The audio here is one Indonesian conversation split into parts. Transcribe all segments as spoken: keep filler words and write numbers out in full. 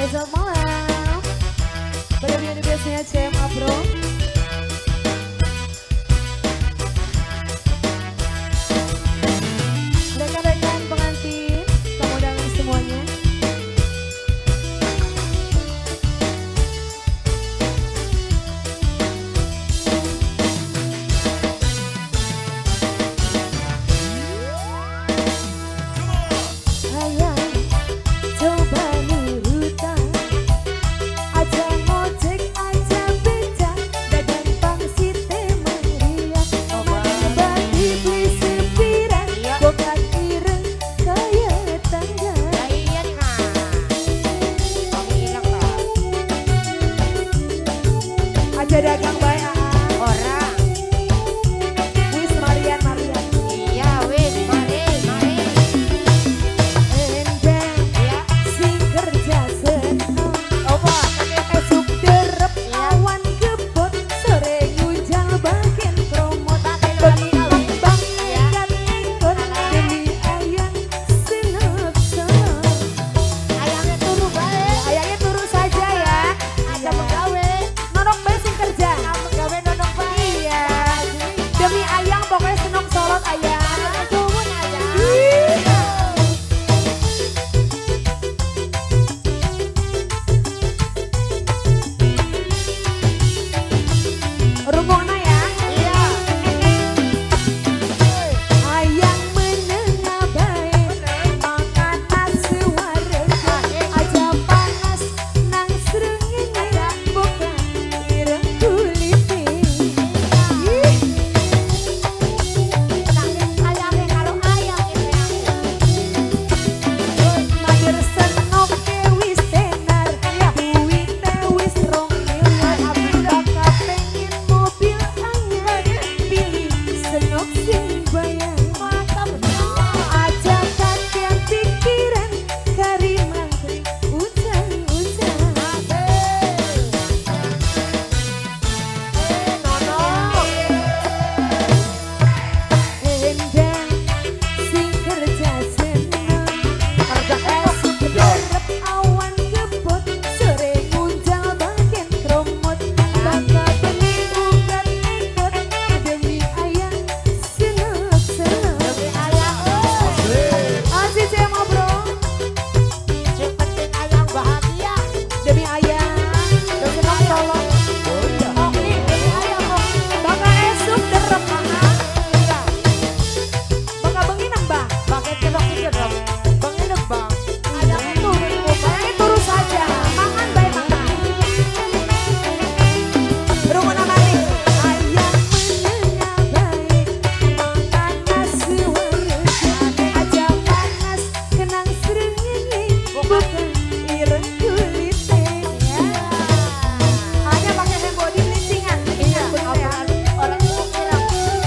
Hai, selamat malam. Pada video biasanya C M A Bro. Rekan-rekan pengantin, tamu undangan semuanya. Aja dagang baik orang. Wis Marian Marian. Iya wis mari mari. Endang ya sing kerja seneng. Apa? Esuk derep awan kebot sore ngunjang bagian promot. Bagi bang ikan ikut demi ayang senep-senep. Ayangnya turu bae. Ayangnya turu saja ya. Ada pegawai. Nonok bae sing kerja. Pegawai nonong bae. Iya. Demi ayang pokoknya seneng solot ayang. Suwun aja. Rungokna ya. Iya. Ayang menengah baik makan nasi wareg aja panas nang srengenge bukan ireng kulite. Ih, Ayangnya kalau ayang itu mager senok ke wis tenar duwite wis rong miliar bakal pengen mobil anyar pilih senok sing bayar. Aja kakean pikiran kari mantri ucang-ucang. Endang sing kerja seneng esuk derep awan kebot sore ngunjang bagian kromot bakal beli ugat ikut demi ayang senep-senep. Demi ayang oh. Asik C M A Bro. Yang penting ayang bahagia. Demi ayang dan senang tolong. Oke, demi ayang oke. Bakal esuk derep aha. Iya. Bakal bengi nambah. Pakai celok itu dong. Pengen bang. Ayangnya turun, ayangnya turun saja. Mangan baik mangan. Rumah mari. Ayang menengah baik makan nasi wareg aja panas kenang srengenge bukan ireng kulite. Hanya pakai hand body lintingan. Iya. Bener ya. Orang itu bilang.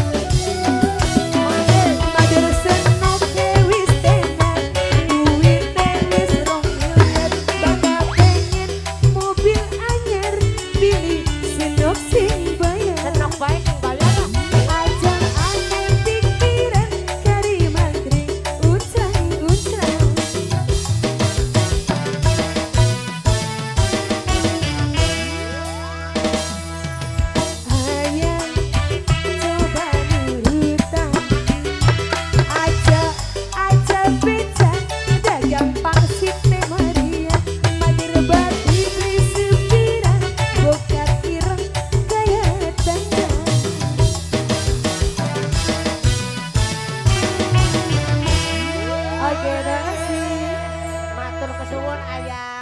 Mader senok wis tenar duwite wis rong miliar bakal pengen mobil anyar pilih senok sing bayar. Senang baik yang bayar. Aja aneh pikiran kari mantri ucang-ucang. Ayang coba nurutan aja aja beca dagang pangsit teh Maria madir bati beli sepiran bokat ireng kaya tangga. Oke, terima kasih. Matur kesuwun ayang.